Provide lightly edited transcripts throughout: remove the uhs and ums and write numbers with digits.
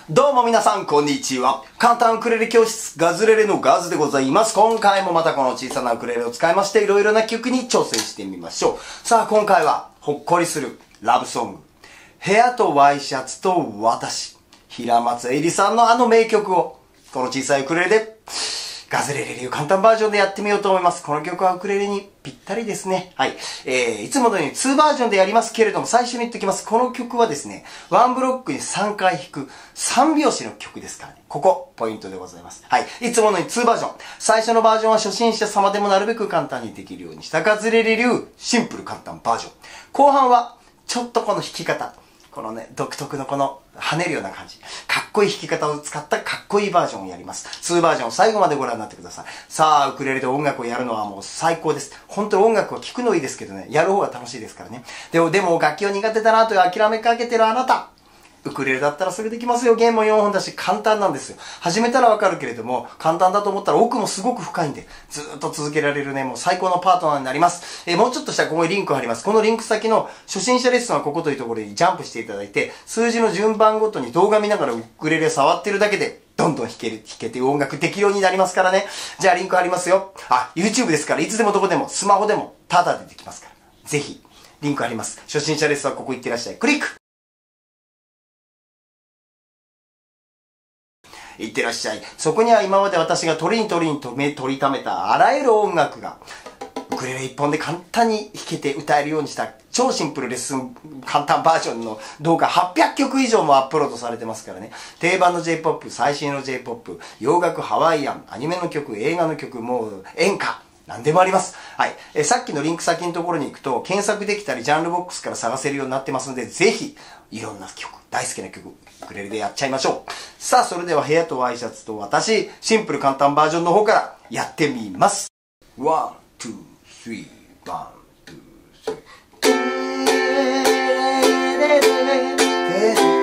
どうも皆さん、こんにちは。簡単ウクレレ教室、ガズレレのガズでございます。今回もまたこの小さなウクレレを使いまして、いろいろな曲に挑戦してみましょう。さあ、今回は、ほっこりするラブソング。部屋とワイシャツと私。平松絵里さんのあの名曲を、この小さいウクレレで、ガズレレ流簡単バージョンでやってみようと思います。この曲はウクレレにぴったりですね。はい。いつものように2バージョンでやりますけれども、最初に言っておきます。この曲はですね、1ブロックに3回弾く3拍子の曲ですからね。ここ、ポイントでございます。はい。いつものように2バージョン。最初のバージョンは初心者様でもなるべく簡単にできるようにしたガズレレ流シンプル簡単バージョン。後半は、ちょっとこの弾き方。このね、独特のこの跳ねるような感じ。かっこいい弾き方を使ったかっこいいバージョンをやります。2バージョン最後までご覧になってください。さあ、ウクレレで音楽をやるのはもう最高です。本当に音楽は聴くのいいですけどね、やる方が楽しいですからね。でも楽器は苦手だなという諦めかけてるあなた。ウクレレだったらすぐできますよ。弦も4本だし簡単なんですよ。始めたらわかるけれども、簡単だと思ったら奥もすごく深いんで、ずーっと続けられるね、もう最高のパートナーになります。もうちょっとしたらここにリンク貼ります。このリンク先の初心者レッスンはここというところにジャンプしていただいて、数字の順番ごとに動画見ながらウクレレ触ってるだけで、どんどん弾けて音楽できるようになりますからね。じゃあリンク貼りますよ。YouTube ですから、いつでもどこでも、スマホでも、タダでできますから。ぜひ、リンク貼ります。初心者レッスンはここ行ってらっしゃい。クリックいってらっしゃい。そこには今まで私が取りためたあらゆる音楽が、ウクレレ一本で簡単に弾けて歌えるようにした超シンプルレッスン簡単バージョンの動画800曲以上もアップロードされてますからね。定番の J-POP、最新の J-POP、洋楽、ハワイアン、アニメの曲、映画の曲、もう演歌。何でもあります。はい。さっきのリンク先のところに行くと、検索できたり、ジャンルボックスから探せるようになってますので、ぜひ、いろんな曲、大好きな曲、ウクレレでやっちゃいましょう。さあ、それでは部屋とワイシャツと私、シンプル簡単バージョンの方からやってみます。1、2、3、1、2、3。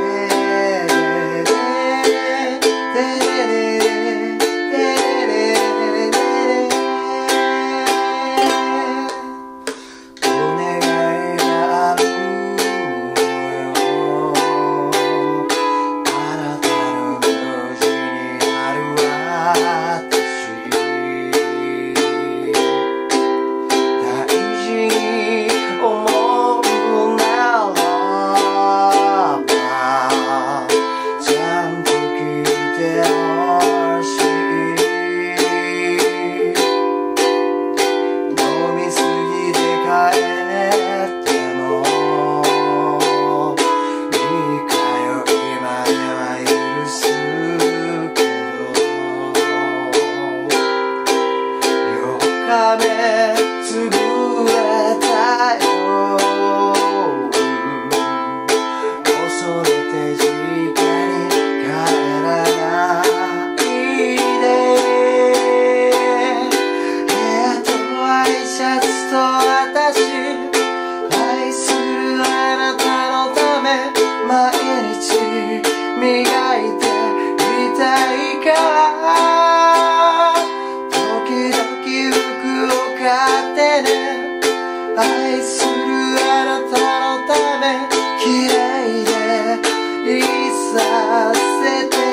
愛するあなたのため綺麗でいさせて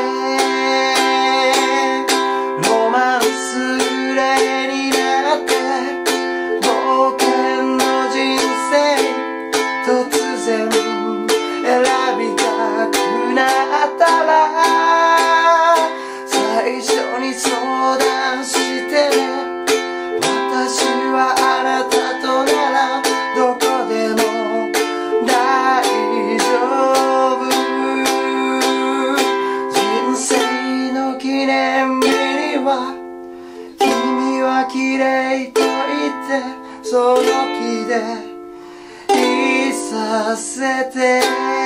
ロマンスグレーになって冒険の人生突然選びたくなったら最初に相談してね私はあなたとならどこでも大丈夫人生の記念日には君は綺麗と言ってその気でいさせて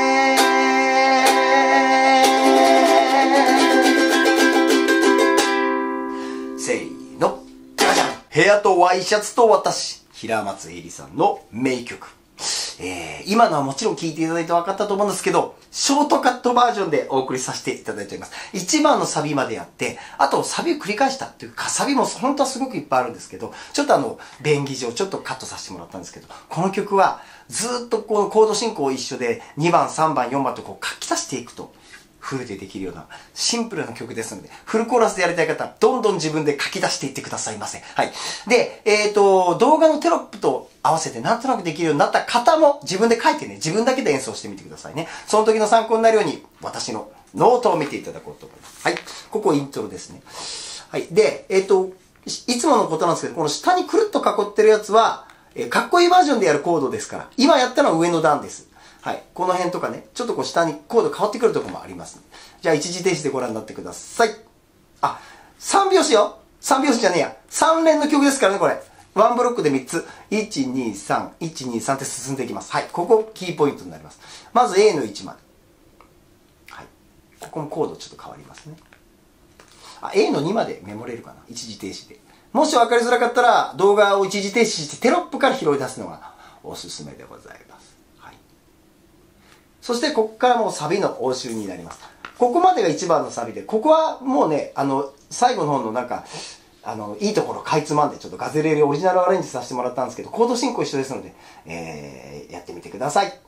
せーの部屋とワイシャツと私、平松絵里さんの名曲。今のはもちろん聴いていただいて分かったと思うんですけど、ショートカットバージョンでお送りさせていただいております。1番のサビまでやって、あとサビを繰り返したっていうか、サビも本当はすごくいっぱいあるんですけど、ちょっと便宜上ちょっとカットさせてもらったんですけど、この曲はずっとこうコード進行一緒で2番、3番、4番とこう書き足していくと、 フルでできるようなシンプルな曲ですので、フルコーラスでやりたい方、どんどん自分で書き出していってくださいませ。はい。で、動画のテロップと合わせてなんとなくできるようになった方も自分で書いてね、自分だけで演奏してみてくださいね。その時の参考になるように、私のノートを見ていただこうと思います。はい。ここイントロですね。はい。で、いつものことなんですけど、この下にくるっと囲ってるやつは、かっこいいバージョンでやるコードですから、今やったのは上の段です。はい。この辺とかね、ちょっとこう下にコード変わってくるところもあります、ね。じゃあ一時停止でご覧になってください。あ、3拍子よ。3拍子じゃねえや。3連の曲ですからね、これ。ワンブロックで3つ。1、2、3、1、2、3って進んでいきます。はい。ここキーポイントになります。まず A の1まで。はい。ここもコードちょっと変わりますね。あ、A の2までメモれるかな。一時停止で。もし分かりづらかったら、動画を一時停止してテロップから拾い出すのがおすすめでございます。はい。そして、ここからもうサビの応酬になります。ここまでが一番のサビで、ここはもうね、最後の方のなんか、いいところかいつまんで、ちょっとガズレレオリジナルアレンジさせてもらったんですけど、コード進行一緒ですので、やってみてください。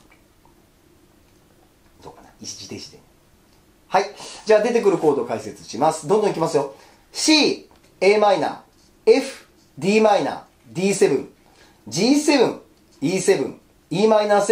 どうかな、一時停止で。はい。じゃあ出てくるコードを解説します。どんどんいきますよ。C、a マイナー、F、d マイナー、D7、G7、E7、e マイナー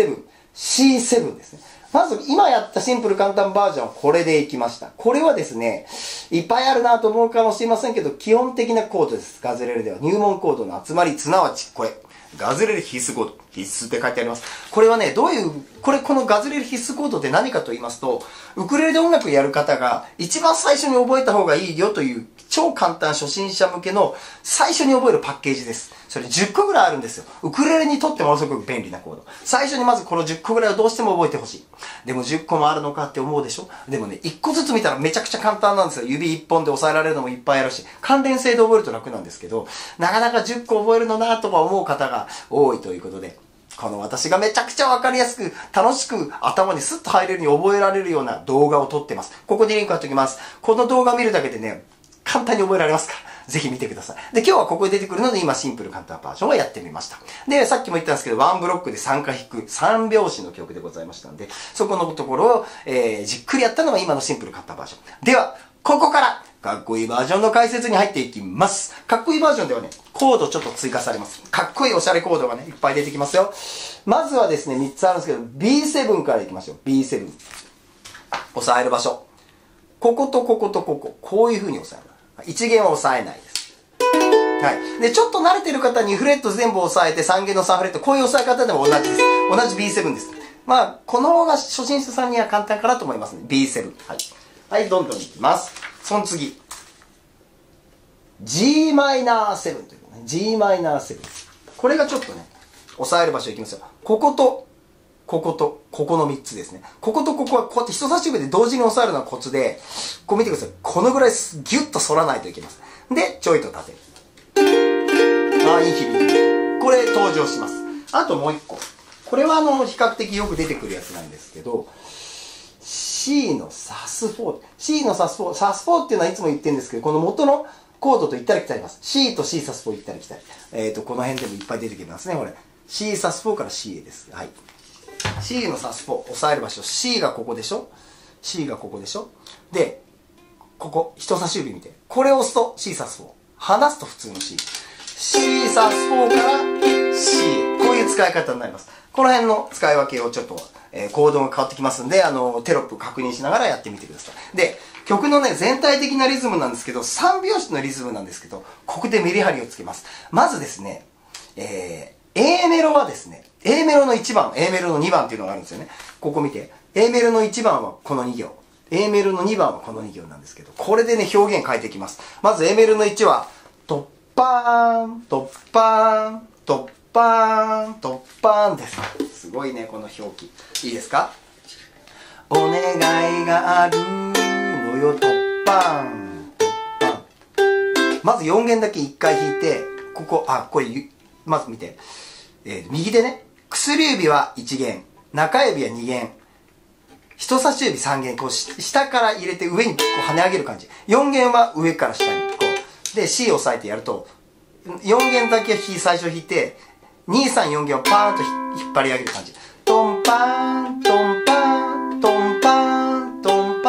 7、C7 ですね。まず今やったシンプル簡単バージョンはこれでいきました。これはですね、いっぱいあるなと思うかもしれませんけど、基本的なコードです。ガズレレでは入門コードの集まり、すなわちこれ。ガズレレ必須コード。必須って書いてあります。これはね、このガズレレ必須コードって何かと言いますと、ウクレレで音楽やる方が一番最初に覚えた方がいいよという超簡単初心者向けの最初に覚えるパッケージです。それ10個ぐらいあるんですよ。ウクレレにとってものすごく便利なコード。最初にまずこの10個ぐらいをどうしても覚えてほしい。でも10個もあるのかって思うでしょ。でもね、1個ずつ見たらめちゃくちゃ簡単なんですよ。指1本で押さえられるのもいっぱいあるし、関連性で覚えると楽なんですけど、なかなか10個覚えるのなとか思う方が多いということで、この私がめちゃくちゃわかりやすく、楽しく頭にスッと入れるように覚えられるような動画を撮ってます。ここにリンク貼っておきます。この動画を見るだけでね、簡単に覚えられますから、ぜひ見てください。で、今日はここで出てくるので、今シンプル簡単バージョンをやってみました。で、さっきも言ったんですけど、ワンブロックで3回弾く3拍子の曲でございましたので、そこのところを、じっくりやったのが今のシンプル簡単バージョン。では、ここから、かっこいいバージョンの解説に入っていきます。かっこいいバージョンではね、コードちょっと追加されます。かっこいいおしゃれコードがね、いっぱい出てきますよ。まずはですね、3つあるんですけど、B7 からいきましょう。B7。押さえる場所。こことこことここ。こういう風に押さえる。1弦は押さえないです。はい。で、ちょっと慣れてる方2フレット全部押さえて、3弦の3フレット、こういう押さえ方でも同じです。同じ B7 です。まあ、この方が初心者さんには簡単かなと思いますね。B7。はい。はい、どんどんいきます。その次。G マイナー7というね。G マイナー7。これがちょっとね、押さえる場所いきますよ。ここと、ここと、ここの3つですね。こことここはこうやって人差し指で同時に押さえるのがコツで、こう見てください。このぐらいギュッと反らないといけます。で、ちょいと立てる。ああ、いい響き。これ登場します。あともう一個。これは比較的よく出てくるやつなんですけど、C のサス4。C のサス4。サス4っていうのはいつも言ってるんですけど、この元のコードと行ったり来たりします。C と C サス4行ったり来たり。この辺でもいっぱい出てきますね、これ。C サス4から C へです。はい。C のサス4、押さえる場所。C がここでしょ ?C がここでしょで、ここ、人差し指見て。これを押すと C サス4。離すと普通の C。C サス4から C。こういう使い方になります。この辺の使い分けをちょっと、コードが変わってきますんで、テロップ確認しながらやってみてください。で、曲のね、全体的なリズムなんですけど、3拍子のリズムなんですけど、ここでメリハリをつけます。まずですね、A メロはですね、A メロの1番、A メロの2番っていうのがあるんですよね。ここ見て。A メロの1番はこの2行。A メロの2番はこの2行なんですけど、これでね、表現変えていきます。まず A メロの1は、トッパーン、トッパーン、トッパーン、トッパーンです。すごいね、この表記。いいですか？お願いがあるのよ、トッパーン、トッパーン。まず4弦だけ1回弾いて、ここ、これ、まず見て。右でね、薬指は1弦、中指は2弦、人差し指3弦、こう下から入れて上にこう跳ね上げる感じ。4弦は上から下に、こう。で、C を押さえてやると、4弦だけ最初弾いて、2、3、4弦をパーンと引っ張り上げる感じ。トンパーン、トンパーン、トンパーン、トン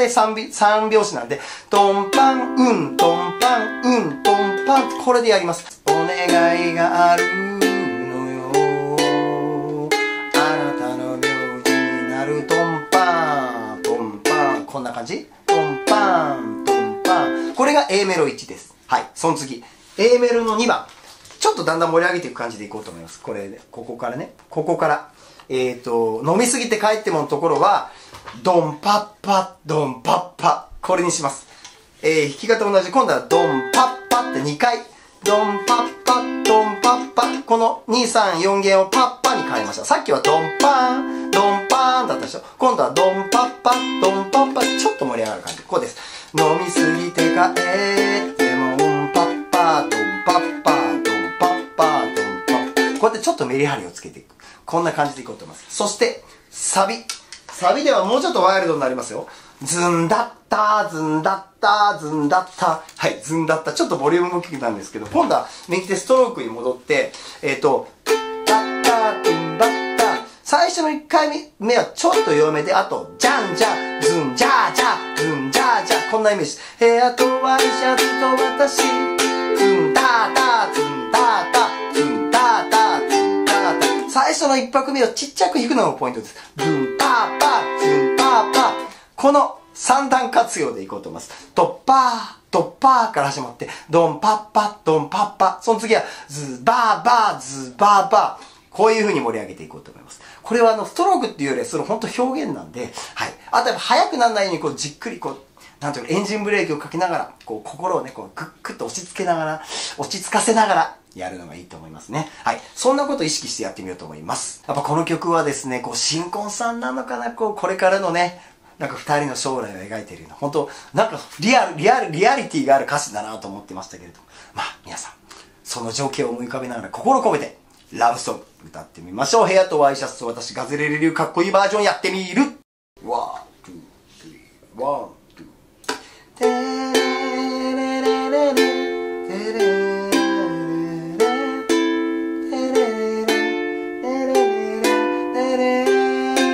で三拍子なんで、トンパン、うん、トンパン、うん、トンパン、これでやります。お願いがあるのよ。あなたの名字になるトンパン、トンパン、こんな感じ？トンパン、トンパン。これが A メロ1です。はい。その次。A メロの2番。ちょっとだんだん盛り上げていく感じでいこうと思います。これね、ここからね。ここから。飲みすぎて帰ってものところは、ドンパッパ、ドンパッパ。これにします。弾き方同じ。今度はドンパッパって2回。ドンパッパ、ドンパッパ。この2、3、4弦をパッパに変えました。さっきはドンパン、ドンパンだったでしょ。今度はドンパッパ、ドンパッパ。ちょっと盛り上がる感じ。こうです。飲みすぎて帰ってもパッパ、ドンパッパ、ドンパッパ、ドンパッパ。こうやってちょっとメリハリをつけていく。こんな感じでいこうと思います。そして、サビ。サビではもうちょっとワイルドになりますよ。ズンダッター、ズンダッター、ズンダッター。はい、ズンダッター。ちょっとボリュームも大きくなるんですけど、今度は右手ストロークに戻って、ダッター、ズンダッター。最初の1回目はちょっと弱めで、あと、ジャンジャン、ズンジャージャー、ズンジャージャー。こんなイメージ。部屋とワイシャツと私、ズンダーダー、ズンダーダー、ズンダーダー、ズンダーダー。最初の1拍目をちっちゃく弾くのがポイントです。ズンパーパー、ズンパーパー。この3段活用でいこうと思います。ドッパー、ドッパーから始まって、ドンパッパ、ドンパッパ。その次は、ズバーバー、ズバーバー。こういう風に盛り上げていこうと思います。これはストロークっていうよりは、それ本当表現なんで、はい。あとやっぱ速くならないように、こうじっくりこう、なんていうか、エンジンブレーキをかけながら、こう心をね、こうグッグッと落ち着けながら、落ち着かせながら、やるのがいいと思いますね。はい。そんなことを意識してやってみようと思います。やっぱこの曲はですね、こう、新婚さんなのかな、こう、これからのね、なんか二人の将来を描いているような、本当なんかリアリティがある歌詞だなと思ってましたけれども。まあ、皆さん、その情景を思い浮かべながら心込めて、ラブソング歌ってみましょう。部屋とワイシャツと私、ガズレレ流かっこいいバージョンやってみる。ワン、ツー、スリー、ワン、ツー。テレレレレ、テレレレレ。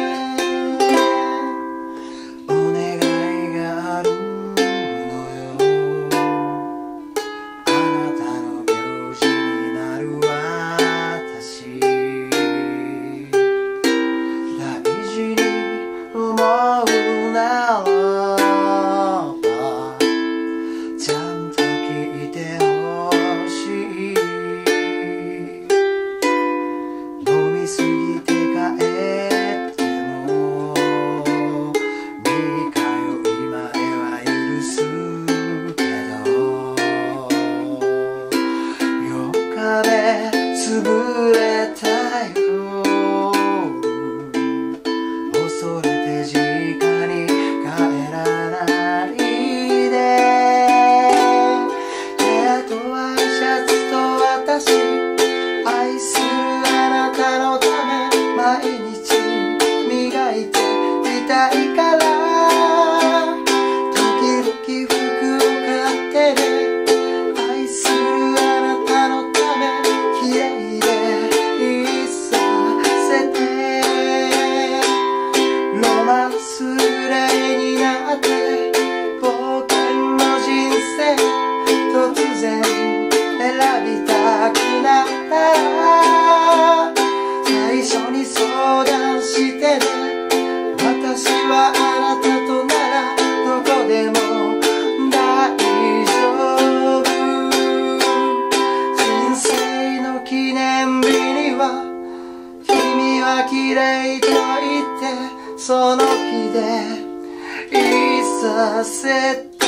潰れたよ、恐れて実家に帰らないで。部屋とワイシャツと私、愛するあなたのため毎日磨いていたいから、時々服を買ってね。愛するあなたのため綺麗でいさせて、ロマンスグレーになって冒険の人生突然選びたくなったら、最初に相談してね。私はあなたとならどこでも大丈夫。人生の記念日には君は綺麗と言ってその気でいさせて、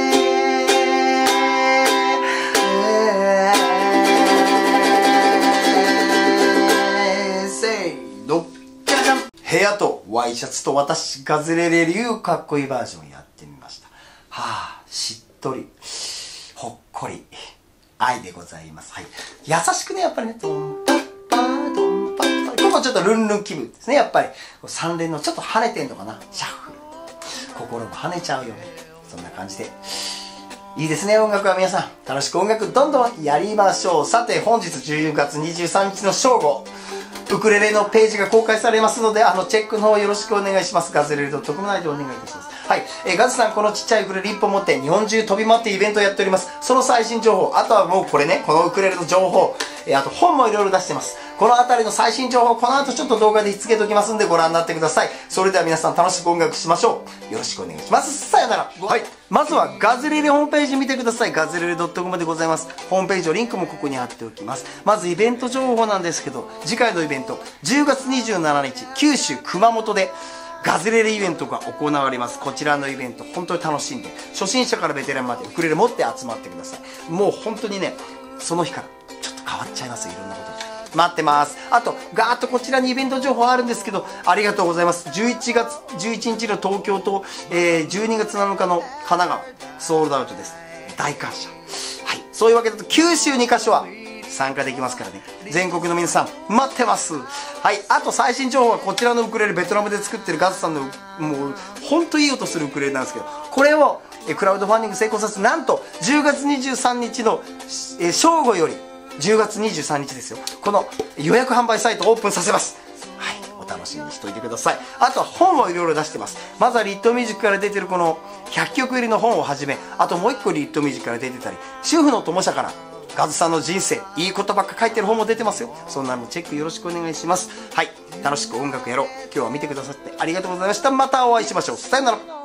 せーの、じゃじゃん。部屋とワイシャツと私、ガズレレ流かっこいいバージョンやってみました。はぁ、しっとり、ほっこり、愛でございます。はい。優しくね、やっぱりね、ドンパッパー、ドンパッパー。ここちょっとルンルン気分ですね、やっぱり。3連のちょっと跳ねてんのかな、シャッフル。心も跳ねちゃうよね。そんな感じで。いいですね、音楽は皆さん。楽しく音楽どんどんやりましょう。さて、本日10月23日の正午、ウクレレのページが公開されますので、チェックの方よろしくお願いします。ガズレレ.com内でお願いいたします。 はい。ガズさん、このちっちゃいウクレレ1本持って日本中飛び回ってイベントをやっております。その最新情報、あとはもうこれね、このウクレレの情報、あと本もいろいろ出してます。このあたりの最新情報、この後ちょっと動画でつけておきますんでご覧になってください。それでは皆さん楽しく音楽しましょう。よろしくお願いします。さよなら。はい。まずはガズレレホームページ見てください。ガズレレ .com でございます。ホームページのリンクもここに貼っておきます。まずイベント情報なんですけど、次回のイベント、10月27日、九州熊本で、ガズレレイベントが行われます。こちらのイベント、本当に楽しんで、初心者からベテランまでウクレレ持って集まってください。もう本当にね、その日からちょっと変わっちゃいますよ、いろんなことで。待ってます。あと、ガーッとこちらにイベント情報あるんですけど、ありがとうございます。11月11日の東京と、12月7日の神奈川、ソールドアウトです。大感謝。はい。そういうわけだと、九州2カ所は参加できますからね。全国の皆さん、待ってます。はい。あと最新情報はこちらのウクレレ、ベトナムで作ってるガズさんの、もう、ほんといい音するウクレレなんですけど、これを、クラウドファンディング成功させて、なんと、10月23日の、正午より、10月23日ですよ。この予約販売サイトをオープンさせます。はい。お楽しみにしといてください。あとは本をいろいろ出してます。まずはリットミュージックから出てるこの100曲入りの本をはじめ、あともう一個リットミュージックから出てたり、主婦の友社から、ガズさんの人生、いいことばっか書いてる本も出てますよ。そんなのチェックよろしくお願いします。はい。楽しく音楽やろう。今日は見てくださってありがとうございました。またお会いしましょう。さよなら。